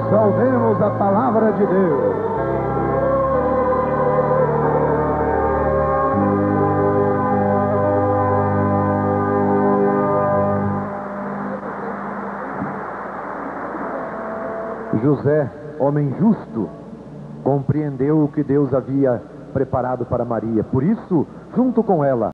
Saudemos a palavra de Deus. José, homem justo, compreendeu o que Deus havia preparado para Maria. Por isso, junto com ela,